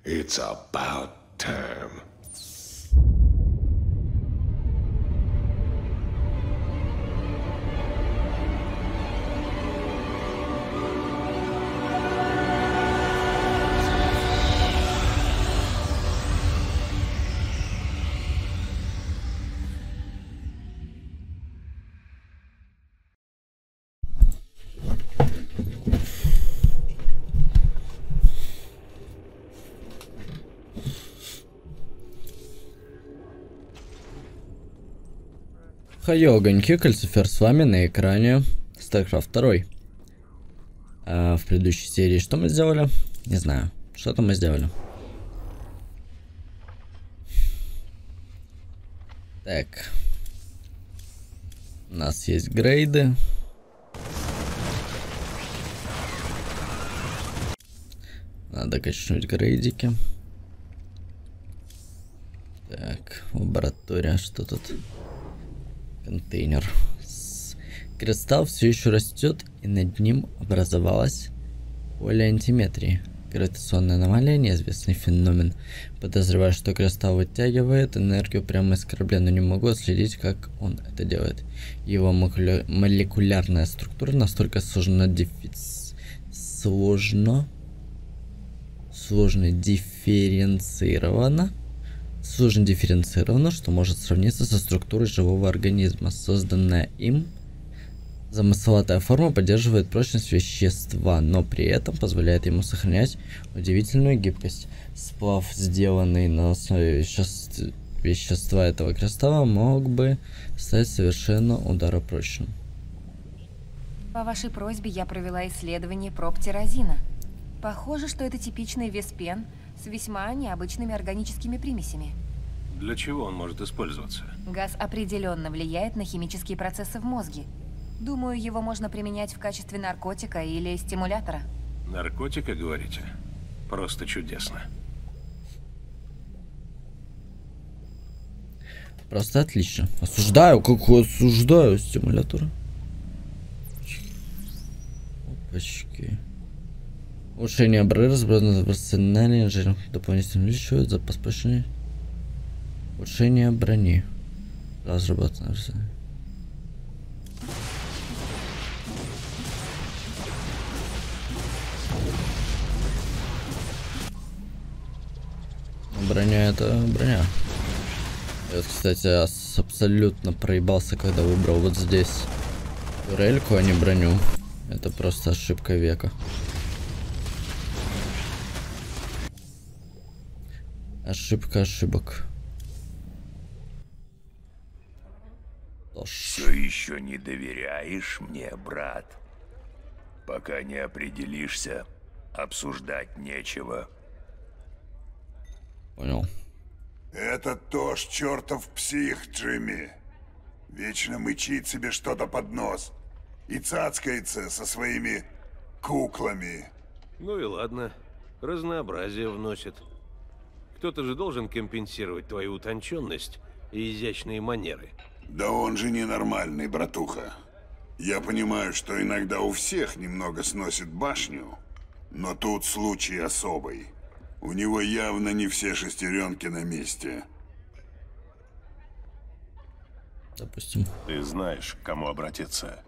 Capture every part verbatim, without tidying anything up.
It's about time. Хайо, огоньки, Кальцифер с вами на экране StarCraft два. А в предыдущей серии что мы сделали? Не знаю. Что-то мы сделали. Так. У нас есть грейды. Надо качнуть грейдики. Так, лаборатория, что тут? Контейнер. Кристалл все еще растет, и над ним образовалось поле антиметрии. Гравитационная аномалия, неизвестный феномен. Подозреваю, что кристалл вытягивает энергию прямо из корабля, но не могу отследить, как он это делает. Его молекулярная структура настолько сложно диффи... сложно сложно дифференцирована. Сложно дифференцировано, что может сравниться со структурой живого организма. Созданная им замысловатая форма поддерживает прочность вещества, но при этом позволяет ему сохранять удивительную гибкость. Сплав, сделанный на основе веществ... вещества этого кристалла, мог бы стать совершенно ударопрочным. По вашей просьбе я провела исследование проб тирозина. Похоже, что это типичный веспен с весьма необычными органическими примесями. Для чего он может использоваться? Газ определенно влияет на химические процессы в мозге. Думаю, его можно применять в качестве наркотика или стимулятора. Наркотика, говорите? Просто чудесно. Просто отлично. Осуждаю, какой осуждаю стимулятора. Опачки. Улучшение обрыва, разбросано в арсенале, инженер дополнительно увеличивает запас прочности. Улучшение брони. Разработано в арсенале. Броня это броня. Я, кстати, абсолютно проебался, когда выбрал вот здесь турельку, а не броню. Это просто ошибка века. Ошибка ошибок. Все еще не доверяешь мне, брат? Пока не определишься, обсуждать нечего. Понял. Это тоже чертов псих, Джимми. Вечно мычит себе что-то под нос и цацкается со своими куклами. Ну и ладно, разнообразие вносит. Кто-то же должен компенсировать твою утонченность и изящные манеры. Да он же ненормальный, братуха. Я понимаю, что иногда у всех немного сносит башню, но тут случай особый. У него явно не все шестеренки на месте. Допустим. Ты знаешь, к кому обратиться.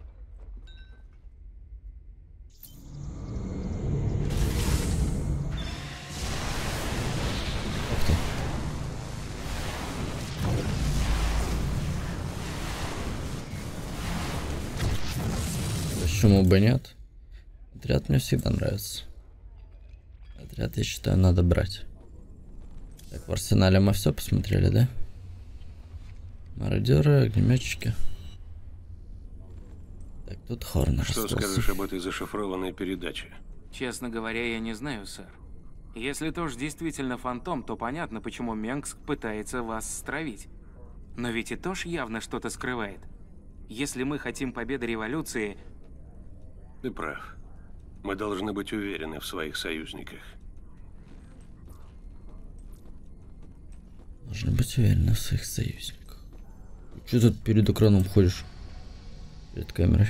Почему бы нет? Отряд мне всегда нравится. Отряд, я считаю, надо брать. Так, в арсенале мы все посмотрели, да? Мародеры, огнеметчики. Так, тут Хорн Что остался. скажешь об этой зашифрованной передаче? Честно говоря, я не знаю, сэр. Если Тош действительно фантом, то понятно, почему Менгск пытается вас стравить. Но ведь и Тош явно что-то скрывает. Если мы хотим победы революции... Ты прав. Мы должны быть уверены в своих союзниках. Должны быть уверены в своих союзниках. Че тут перед экраном ходишь? Перед камерой.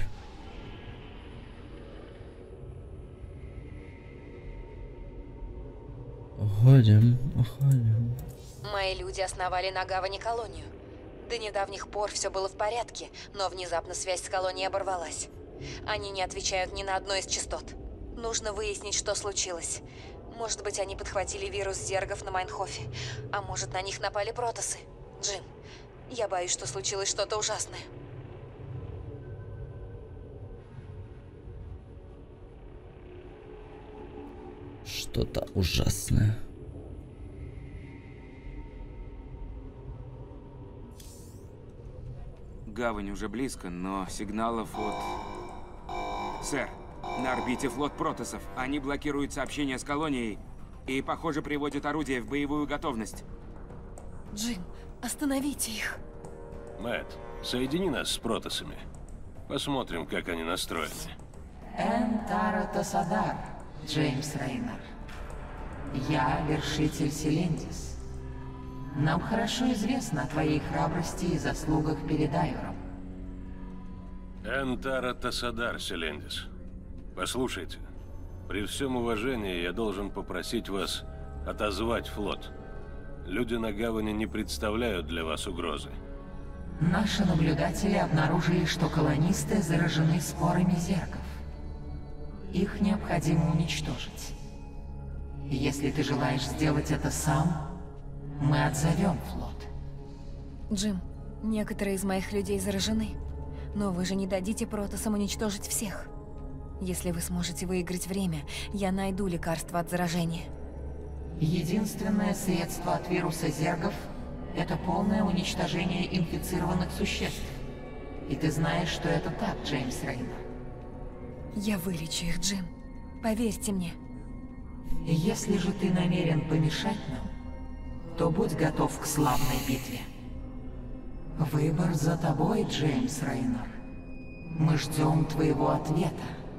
Уходим, уходим. Мои люди основали на гавани колонию. До недавних пор все было в порядке, но внезапно связь с колонией оборвалась. Они не отвечают ни на одной из частот. Нужно выяснить, что случилось. Может быть, они подхватили вирус зергов на Майнхофе, а может, на них напали протосы. Джим, я боюсь, что случилось что-то ужасное. Что-то ужасное. Гавань уже близко, но сигналов от... Сэр, на орбите флот протоссов. Они блокируют сообщения с колонией и, похоже, приводят орудия в боевую готовность. Джим, остановите их. Мэтт, соедини нас с протоссами. Посмотрим, как они настроены. Энтара Тасадар, Джеймс Рейнер. Я вершитель Селендис. Нам хорошо известно о твоей храбрости и заслугах перед Айором. Энтара Тасадар, Селендис. Послушайте, при всем уважении я должен попросить вас отозвать флот. Люди на гавани не представляют для вас угрозы. Наши наблюдатели обнаружили, что колонисты заражены спорами зергов. Их необходимо уничтожить. Если ты желаешь сделать это сам, мы отзовем флот. Джим, некоторые из моих людей заражены, но вы же не дадите протоссам уничтожить всех. Если вы сможете выиграть время, я найду лекарство от заражения. Единственное средство от вируса зергов — это полное уничтожение инфицированных существ. И ты знаешь, что это так, Джеймс Рейнер. Я вылечу их, Джим. Поверьте мне. Если же ты намерен помешать нам, то будь готов к славной битве. Выбор за тобой, Джеймс Рейнер. Мы ждем твоего ответа.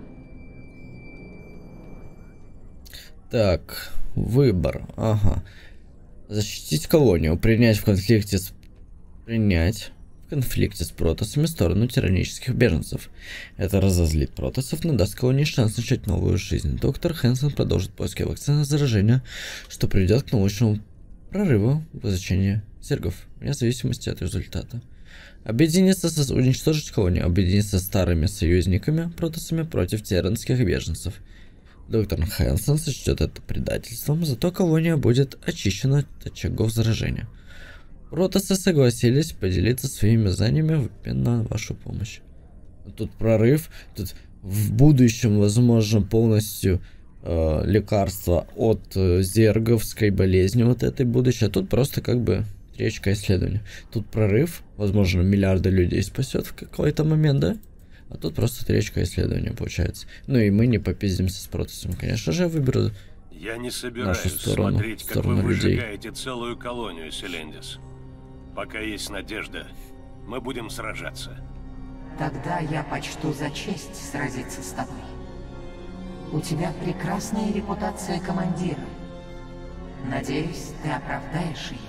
Так, выбор. Ага. Защитить колонию, принять в конфликте с... Принять в конфликте с протоссами сторону тиранических беженцев. Это разозлит протоссов, но даст колонии шанс начать новую жизнь. Доктор Хэнсон продолжит поиски вакцины заражения, что приведет к научному прорыву в изучении зергов, вне зависимости от результата. Объединиться с... Уничтожить колонию. Объединиться с старыми союзниками, протоссами, против тиранских беженцев. Доктор Хэнсон сочтет это предательством, зато колония будет очищена от очагов заражения. Протоссы согласились поделиться своими знаниями в обмен на вашу помощь. Тут прорыв, тут в будущем, возможно, полностью э, лекарство от э, зерговской болезни, вот этой будущей, а тут просто как бы речка исследования. Тут прорыв, возможно, миллиарды людей спасет в какой-то момент, да? А тут просто тречка исследования получается. Ну и мы не попиздимся с протоссом. Конечно же, я выберу Я не собираюсь нашу сторону, смотреть, как сторону вы людей. выжигаете целую колонию, Селендис. Пока есть надежда, мы будем сражаться. Тогда я почту за честь сразиться с тобой. У тебя прекрасная репутация командира. Надеюсь, ты оправдаешь ее.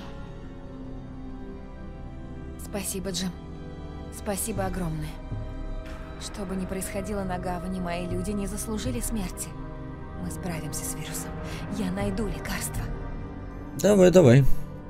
Спасибо, Джим. Спасибо огромное. Что бы ни происходило на гавани, мои люди не заслужили смерти. Мы справимся с вирусом. Я найду лекарство. Давай, давай.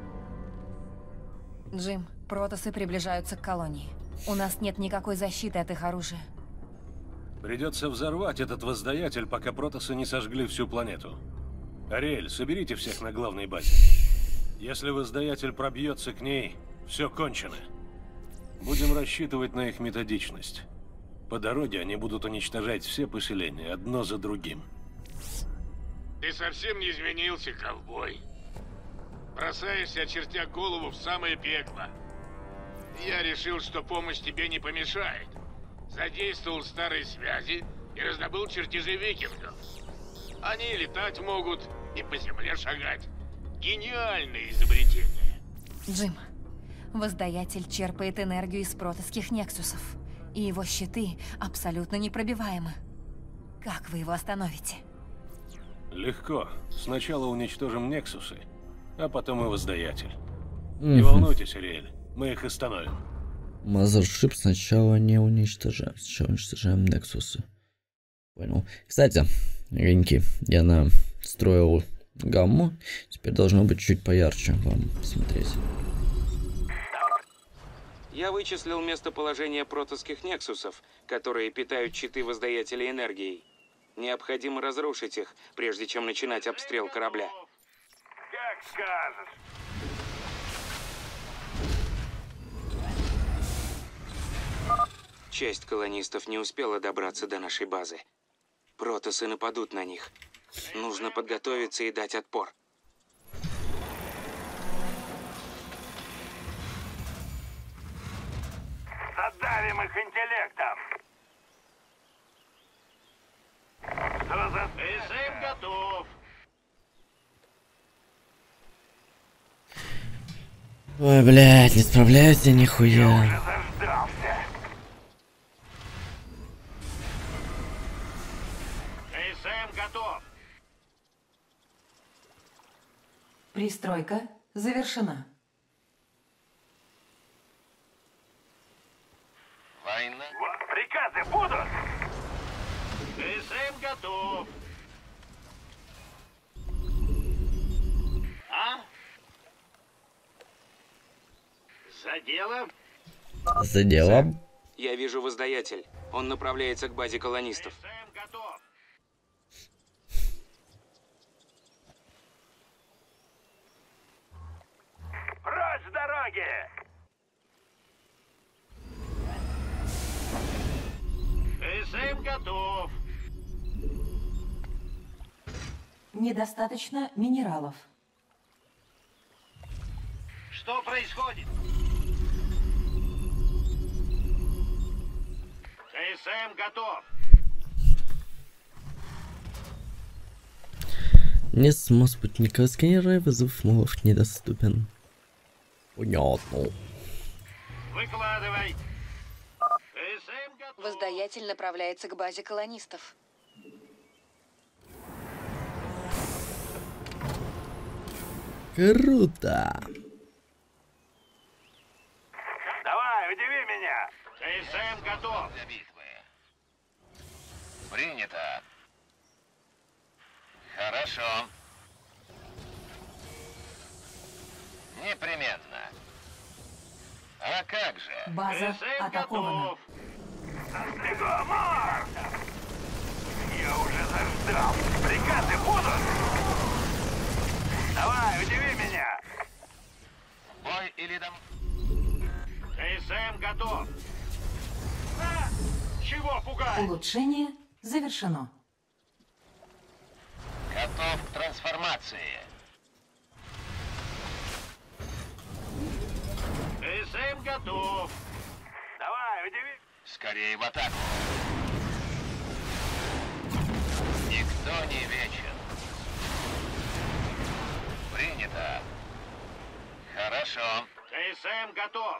Джим, протоссы приближаются к колонии. У нас нет никакой защиты от их оружия. Придется взорвать этот воздаятель, пока протоссы не сожгли всю планету. Ариэль, соберите всех на главной базе. Если воздаятель пробьется к ней, все кончено. Будем рассчитывать на их методичность. По дороге они будут уничтожать все поселения, одно за другим. Ты совсем не изменился, ковбой. Бросаешься, очертя голову в самое пекло. Я решил, что помощь тебе не помешает. Задействовал старые связи и раздобыл чертежи викингов. Они летать могут и по земле шагать. Гениальное изобретение. Джим, воздаятель черпает энергию из протосских нексусов. И его щиты абсолютно непробиваемы. Как вы его остановите? Легко. Сначала уничтожим нексусы, а потом и воздаятель. Не волнуйтесь, Ариэль, мы их остановим. Мазершип сначала не уничтожаем. Сначала уничтожаем нексусы. Понял. Кстати, огоньки, я настроил гамму. Теперь должно быть чуть поярче вам смотреть. Я вычислил местоположение протосских нексусов, которые питают щиты воздаятелей энергией. Необходимо разрушить их, прежде чем начинать обстрел корабля. Как скажешь. Часть колонистов не успела добраться до нашей базы. Протоссы нападут на них. Нужно подготовиться и дать отпор. Задавим их интеллектом. Что за... СМ готов. Ой, блядь, не справляюсь я нихуя. Заждался. СМ готов. Пристройка завершена. Война. Приказы будут. СМ готов. А? За дело? За делом. Я вижу воздаятель. Он направляется к базе колонистов. СМ готов. Прочь с дороги! СМ готов. Недостаточно минералов. Что происходит? СМ готов. Не смог спутникового сканера, вызов молов недоступен. Понятно. Выкладывай. СМ готов. Воздаятель направляется к базе колонистов. Круто. Давай, удиви меня. СМ готов. Для битвы. Принято. Хорошо. Непременно. А как же? База атакована. Снегомор! Я уже заждал. Приказы будут. Давай, удиви меня. Бой или дом? СМ готов. А, чего пугать? Улучшение завершено. Готов к трансформации. СМ готов. Давай, удиви. Скорее в атаку. Никто не вечен. Принято. Хорошо. СМ готов.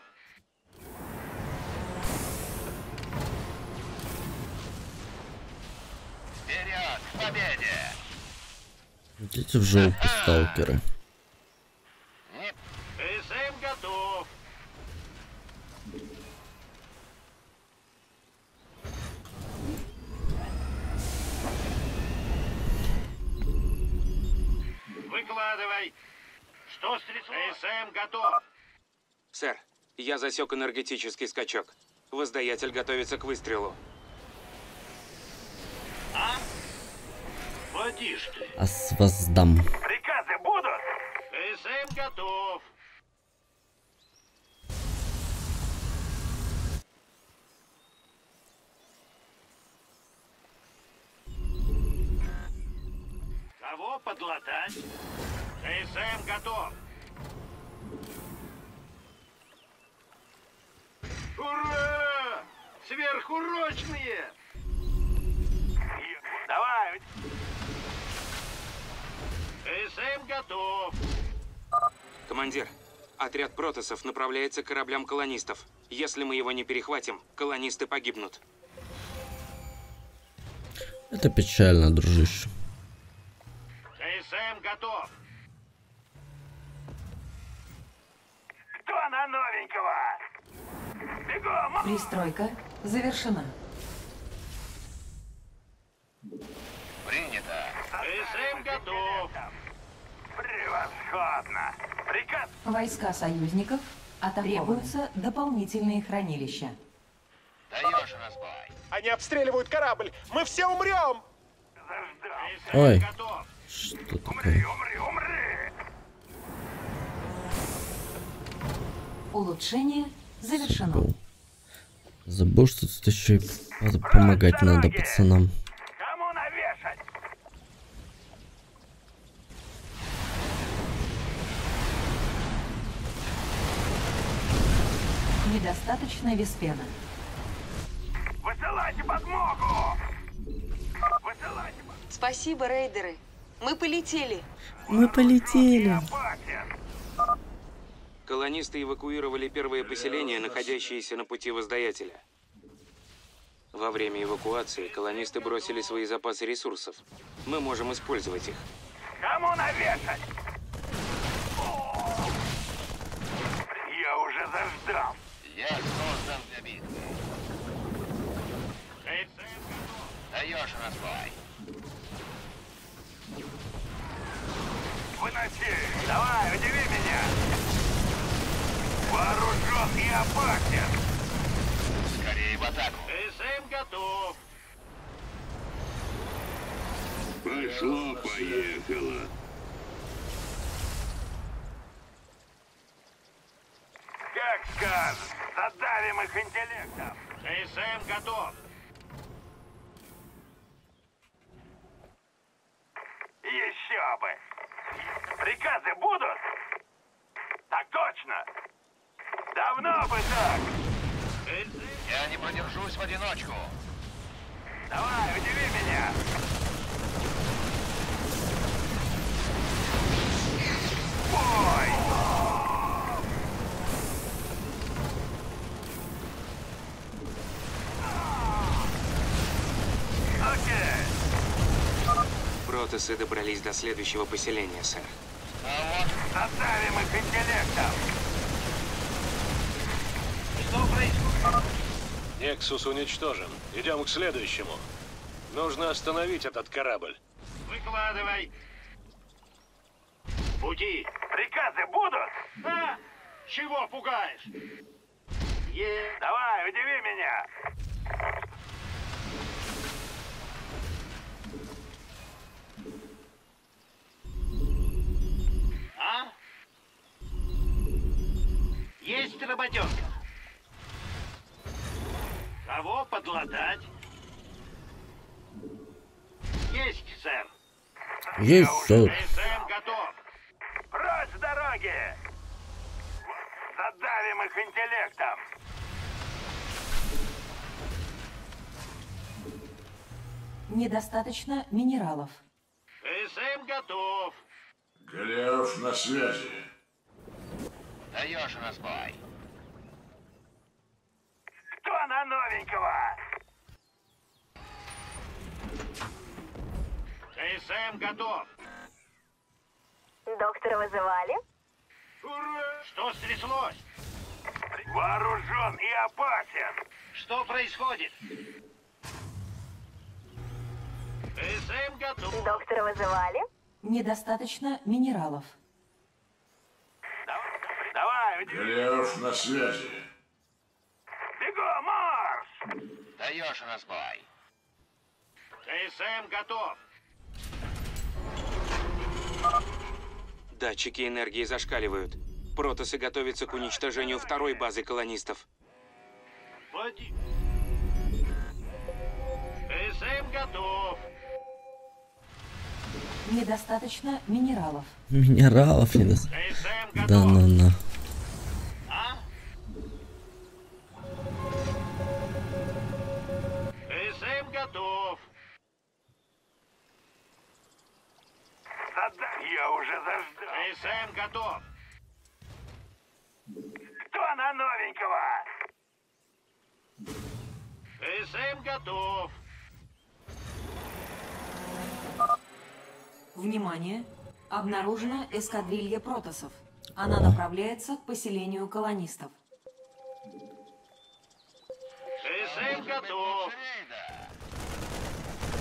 Вперед, к победе! Идите в жопу, сталкеры. Нет. СМ готов. Выкладывай. Что стряслось? СМ готов. Сэр, я засек энергетический скачок. Воздаятель готовится к выстрелу. А? Поди ж ты. А с вас дам. Приказы будут? СМ готов. Кого подлатать? СМ готов. Ура! Сверхурочные! Давай! СМ готов. Командир, отряд протоссов направляется к кораблям колонистов. Если мы его не перехватим, колонисты погибнут. Это печально, дружище. СМ готов. Кто на новенького? Бегом! Пристройка завершена. Принято. СМ готов. Ладно. Приказ. Войска союзников требуются дополнительные хранилища. Даешь разбой. Они обстреливают корабль! Мы все умрем! Ой, Готов. что такое? Умри, умри. Улучшение завершено. Забыл, что тут еще и надо помогать надо пацанам. Кому навешать? Недостаточно виспена. Высылайте подмогу! Высылайте подмогу! Спасибо, рейдеры. Мы полетели. Мы полетели. Колонисты эвакуировали первое поселение, находящееся на пути Воздаятеля. Во время эвакуации колонисты бросили свои запасы ресурсов. Мы можем использовать их. Кому навешать? Я уже заждал. Я создан для битвы. Даешь разбой. Выноси! Давай, удиви меня! Вооружен и опасен! Скорее в атаку! СМ готов! Пошло-поехало. Как скажешь! Задавим их интеллектом! СМ готов! Еще бы! Приказы будут? Так точно! Давно бы так! Я не продержусь в одиночку! Давай, удиви меня! Ой! Окей! Протосы добрались до следующего поселения, сэр. А вот задавим их интеллектом! Что происходит? Нексус уничтожен. Идем к следующему. Нужно остановить этот корабль. Выкладывай! Пути! Приказы будут? А? Чего пугаешь? Е... Давай, удиви меня! А? Есть работенка. Кого подлатать? Есть, сэр. Есть, сэр. СМ готов. Прочь с дороги! Задавим их интеллектом. Недостаточно минералов. СМ готов. Голиаф на связи. Даешь разбой. Кто на новенького? СМ готов. Доктора вызывали? Ура! Что стряслось? Вооружен и опасен. Что происходит? СМ готов. Доктора вызывали? Недостаточно минералов. Давай, давай, удиви. Голиаф на связи. Бегом, марш! Даешь разбой. СМ готов. Датчики энергии зашкаливают. Протосы готовятся к уничтожению второй базы колонистов. Води. СМ готов. Недостаточно минералов. Минералов не даст. СМ готов. Да ну на. А? СМ готов. Я уже заждал. СМ готов. Кто на новенького? СМ готов. Внимание! Обнаружена эскадрилья протосов. Она направляется к поселению колонистов. СМ готов.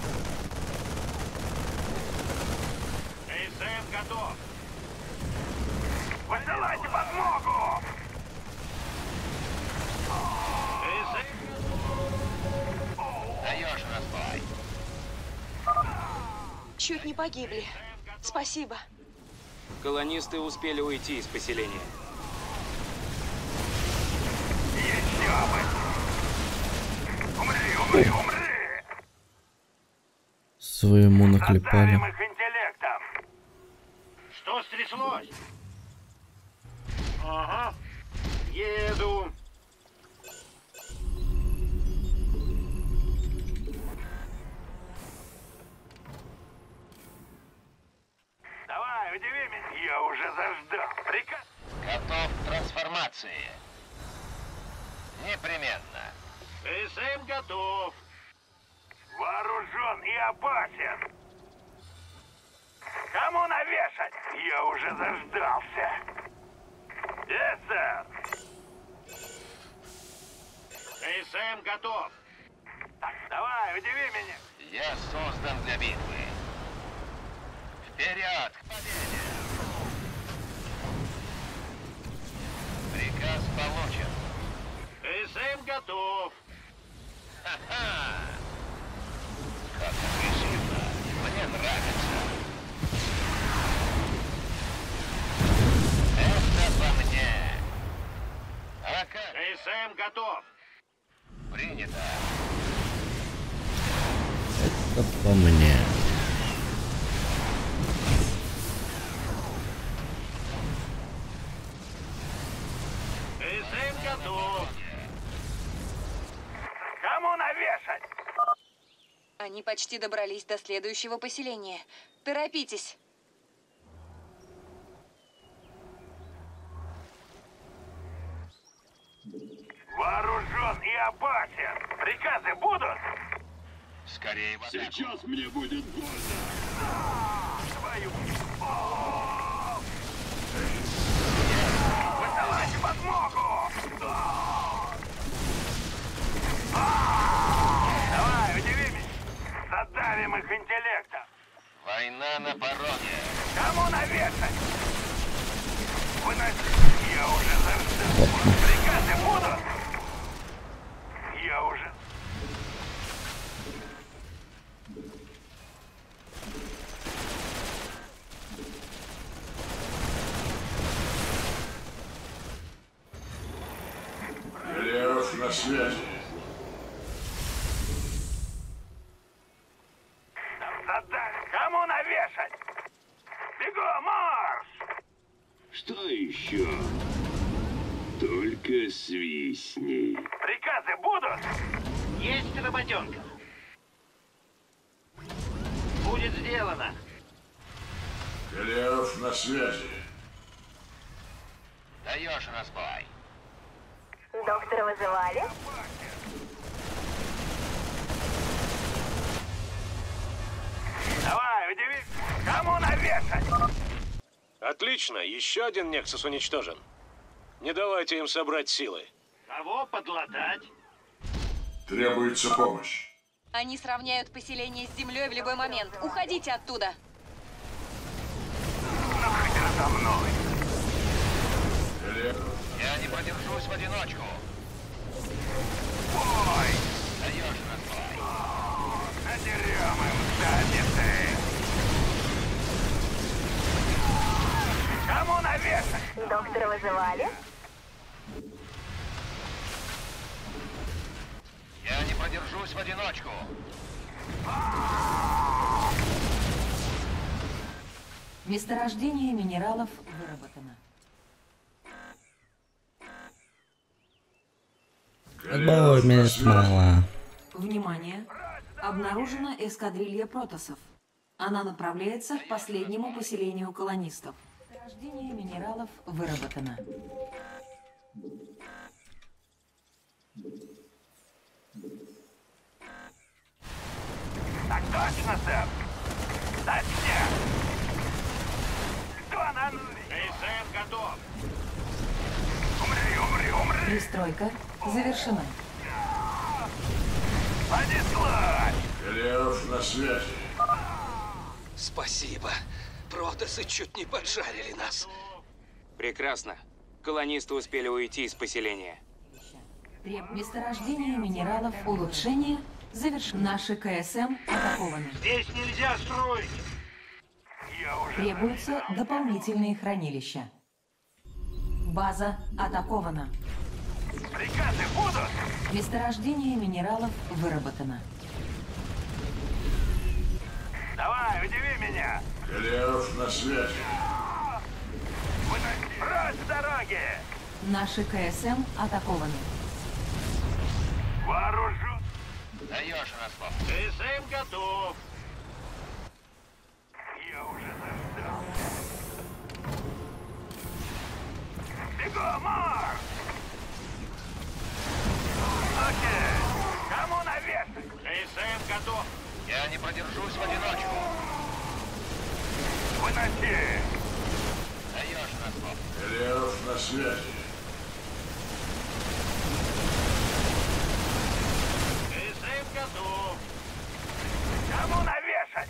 СМ готов. Высылайте подмогу! Даешь разбой. Чуть не погибли. Спасибо. Колонисты успели уйти из поселения. Еще бы! Умри, умри, умри! Своему наклепали. Заставим их интеллектом. Что стряслось? Ага. Еду. Давай, удиви меня. Я уже заждал. Приказ. Готов к трансформации. Непременно. СМ готов. Вооружен и опасен. Кому навешать? Я уже заждался. Yes, сэр. СМ готов. Так, давай, удиви меня. Я создан для битвы. Вперед, к победе! Приказ получен. СМ готов. Ха-ха! Как агрессивно. Мне нравится. Это по мне. А как? СМ готов. Принято. Это по мне. СМ готов. Кому навешать? Они почти добрались до следующего поселения. Торопитесь. Вооружен и опасен. Приказы будут? Скорее в атаку. Сейчас мне будет больно. Твою... О! Высылайте подмогу! Давай, удиви меня. Задавим их интеллектом. Война на пороге. Кому навешать? Выноси. Я уже заждал. Приказы будут? Я уже... Лев на связи. Задавим. Кому навешать? Бегом, марш! Что еще? Только свистни. Приказы будут? Есть работенка. Будет сделано. Лев на связи. Даешь разбой. Доктора вызывали? Давай, удиви. Кому навешать? Отлично, еще один Нексус уничтожен. Не давайте им собрать силы. Кого подлатать? Требуется помощь. Они сравняют поселение с землей в любой момент. Уходите оттуда. Нахер за мной. Лев. Я не продержусь в одиночку. Ой! Даешь разбой. Надерем им задницы. Кому навешать? Доктора вызывали? Я не продержусь в одиночку. Месторождение минералов выработано. Ой, меня смола. Внимание! Обнаружена эскадрилья протоссов. Она направляется к последнему поселению колонистов. Месторождение минералов выработано. Так точно, сэр. Дать мне. Кто на нуле? СМ готов. Умри, умри, умри. Пристройка завершена. Понеслась. Лев на связи. Спасибо. Протоссы чуть не поджарили нас. Прекрасно. Колонисты успели уйти из поселения. Месторождение минералов улучшения завершено. Наши КСМ атакованы. Здесь нельзя строить. Я уже... Требуются дополнительные хранилища. База атакована. Приказы будут. Месторождение минералов выработано. Давай, удиви меня. Голиаф на связи. Прочь с дороги. Наши КСМ атакованы. Вооружен. Даешь распов. КСМ готов. Я уже заждался. Бегом, Марк! Окей. Кому навешать? КСМ готов. Я не продержусь в одиночку. Выноси. Даешь распов. Голиаф на связи. КСМ готов. Кому навешать?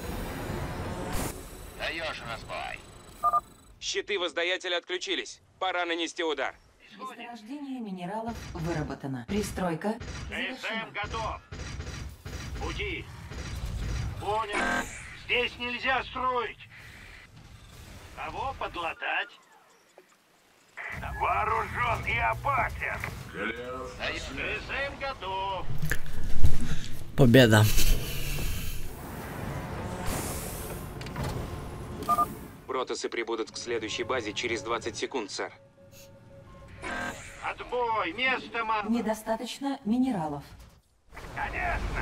Даешь разбой. Щиты воздаятеля отключились. Пора нанести удар. Месторождение минералов выработано. Пристройка завершена. КСМ готов. Пути. Понял. Здесь нельзя строить. Кого подлатать? Вооружен и опасен. Голиаф на связи. КСМ готов. Победа. Протосы прибудут к следующей базе через двадцать секунд, сэр. Отбой. Место, ма... Недостаточно минералов. Конечно.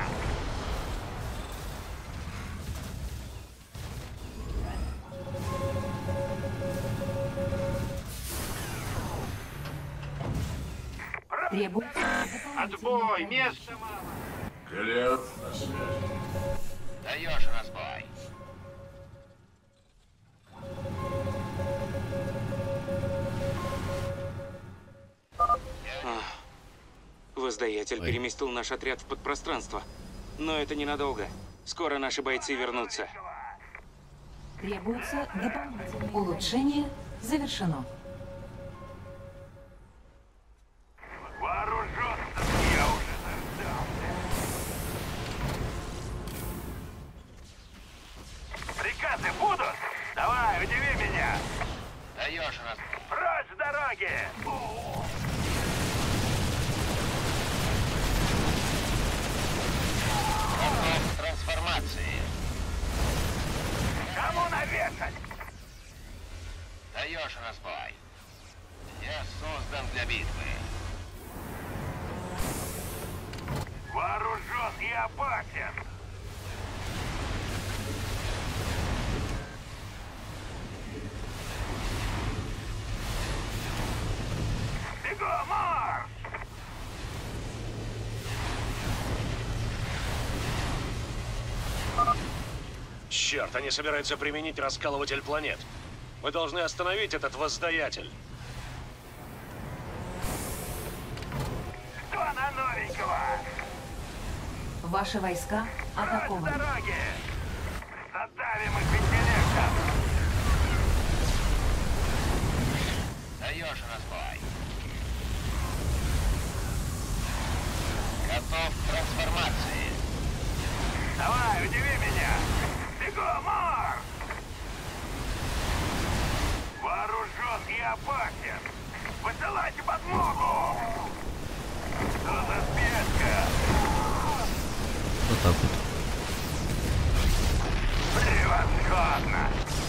Требуется Отбой. Место, мама. Голиаф на связи. Даешь разбой. Воздаятель Ой. переместил наш отряд в подпространство. Но это ненадолго. Скоро наши бойцы вернутся. Требуется дополнительное улучшение завершено. Вооружен. Я уже заждался. Приказы будут? Давай, удиви меня. Даешь нас. Прочь с дороги. Готов к трансформации. Кому навешать? Даешь разбой. Я создан для битвы. Вооружен и опасен. Бегом, Марс! Черт, они собираются применить раскалыватель планет. Мы должны остановить этот воздаятель. Что на новенького? Ваши войска атакованы. С дороги! Задавим их интеллектом! Даешь разбой. Готов к трансформации. Давай, удиви меня! Бегом, Марс! Вооружен и опасен! Высылайте подмогу! Что за спешка? Вот так вот. Превосходно!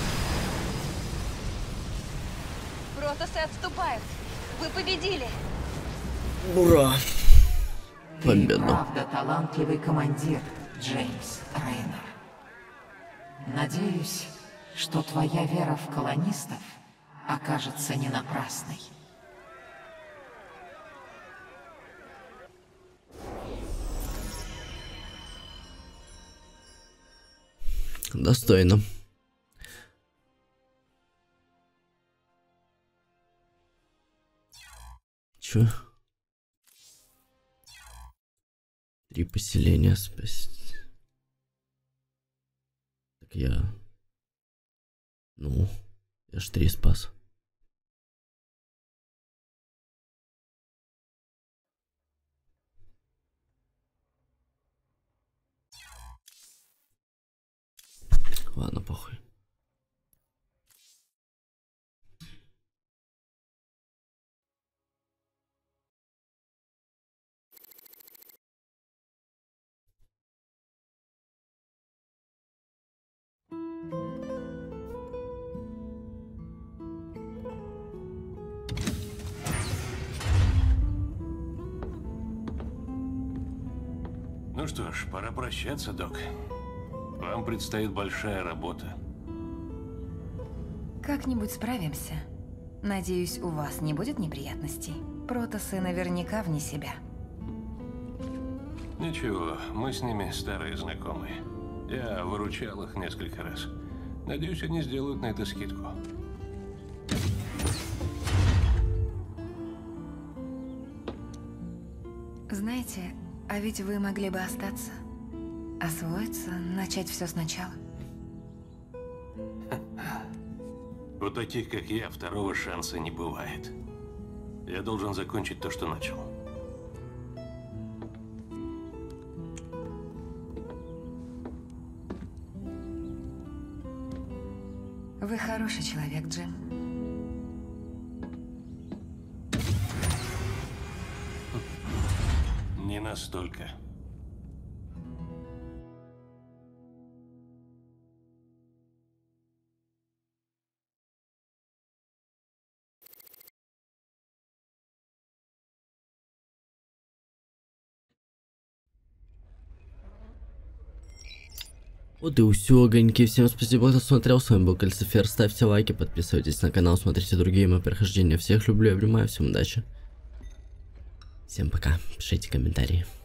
Протосы отступают. Вы победили. Ура! Ты Победа. правда талантливый командир, Джеймс Рейнер. Надеюсь, что твоя вера в колонистов окажется не напрасной. Достойно. Чё? Три поселения спасти. Так я... Ну, я ж три спас. Ну что ж, пора прощаться, док. Вам предстоит большая работа. Как-нибудь справимся. Надеюсь, у вас не будет неприятностей. Протосы наверняка вне себя. Ничего, мы с ними старые знакомые. Я выручал их несколько раз. Надеюсь, они сделают на это скидку. Знаете, а ведь вы могли бы остаться. Освоиться, начать все сначала. У таких, как я, второго шанса не бывает. Я должен закончить то, что начал. Вы хороший человек, Джим. Не настолько. Вот и все, огоньки. Всем спасибо, кто смотрел. С вами был Кальцифер. Ставьте лайки, подписывайтесь на канал, смотрите другие мои прохождения. Всех люблю и обнимаю. Всем удачи. Всем пока. Пишите комментарии.